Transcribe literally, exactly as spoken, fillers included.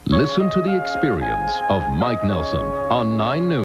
Listen to the experience of Mike Nelson on nine News.